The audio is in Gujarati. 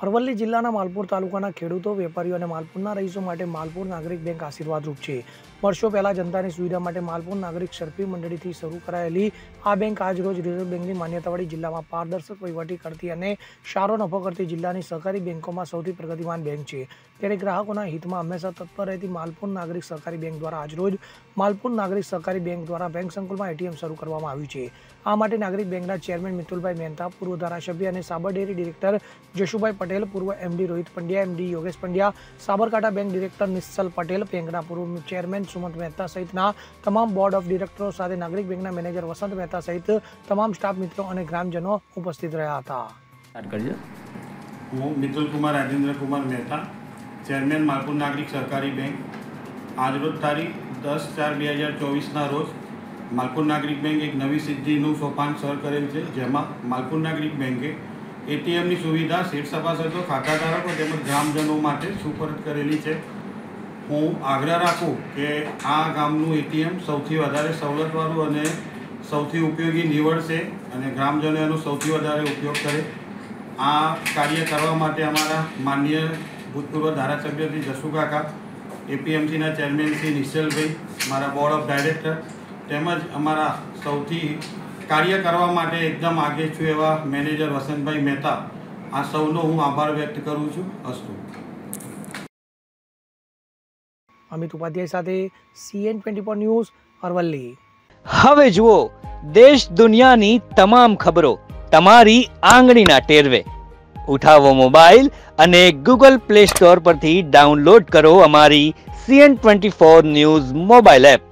અરવલ્લી જિલ્લાના માલપુર તાલુકાના ખેડૂતો, વેપારીઓ અને માલપુરના રહીશો માટે માલપુર નાગરિક બેંક આશીર્વાદરૂપ છે। વર્ષો પહેલા જનતાની સુવિધા માટે માલપુર નાગરિક ઝડપી મંડળીથી શરૂ કરાયેલી આ બેંક આજ રોજ રિઝર્વ બેંકની માન્યતાવાળી જિલ્લામાં પારદર્શક વહીવટી કરતી અને સારો નફો કરતી જિલ્લાની સહકારી બેંકોમાં સૌથી પ્રગતિમાન બેંક છે। ત્યારે ગ્રાહકોના હિતમાં હંમેશા તત્પર રહેતી માલપુર નાગરિક સહકારી બેંક દ્વારા આજરોજ માલપુર નાગરિક સહકારી બેંક દ્વારા બેંક સંકુલમાં એટીએમ શરૂ કરવામાં આવ્યું છે। આ માટે નાગરિક બેંકના ચેરમેન મિતુલભાઈ મહેતા, પૂર્વ ધારાસભ્ય અને સાબર ડેરી ડિરેક્ટર જશુભાઈ પટેલ, પૂર્વ MD Rohit Pandya, MD Yogesh Pandya, Sabarkantha bank director Nishchal Patel, બેંકના પૂર્વ ચેરમેન સુમંત મહેતા સહિતના તમામ બોર્ડ ઓફ ડિરેક્ટરો સાથે નાગરિક બેંકના મેનેજર વસંત મહેતા સહિત તમામ સ્ટાફ મિત્રો અને ગ્રામજનો ઉપસ્થિત રહ્યા હતા। હું મિતુલ કુમાર રાજેન્દ્ર કુમાર મહેતા, ચેરમેન માલપુર નાગરિક સહકારી બેંક, આજરોજ તારીખ 10/4/2024ના રોજ માલપુર નાગરિક બેંક એક નવી સિદ્ધિનું સોપાન સર કરેલ છે, જેમાં માલપુર નાગરિક બેંકે એટીએમની સુવિધા શેઠ સભાસદો, ખાતાધારકો તેમજ ગ્રામજનો માટે સુપરત કરેલી છે। હું આગ્રહ રાખું કે આ ગામનું એટીએમ સૌથી વધારે સવલતવાળું અને સૌથી ઉપયોગી નીવડશે અને ગ્રામજનો એનો સૌથી વધારે ઉપયોગ કરે। આ કાર્ય કરવા માટે અમારા માનનીય ભૂતપૂર્વ ધારાસભ્ય શ્રી જસુ કાકા, એપીએમસીના ચેરમેન શ્રી નિશ્ચલભાઈ, મારા બોર્ડ ઓફ ડાયરેક્ટર તેમજ અમારા સૌથી કાર્ય કરવા માટે એકદમ આગે છું એવા મેનેજર વસંતભાઈ મહેતા, આ સૌનો હું આભાર વ્યક્ત કરું છું। અસ્તુ। અમિત ઉપાધ્યાય સાથે CN24 ન્યૂઝ, અરવલ્લી। હવે જુઓ દેશ દુનિયાની તમામ ખબરો તમારી આંગળીના ટેરવે। ઉઠાવો મોબાઈલ અને Google Play Store પરથી ડાઉનલોડ કરો અમારી CN24 ન્યૂઝ મોબાઈલ એપ।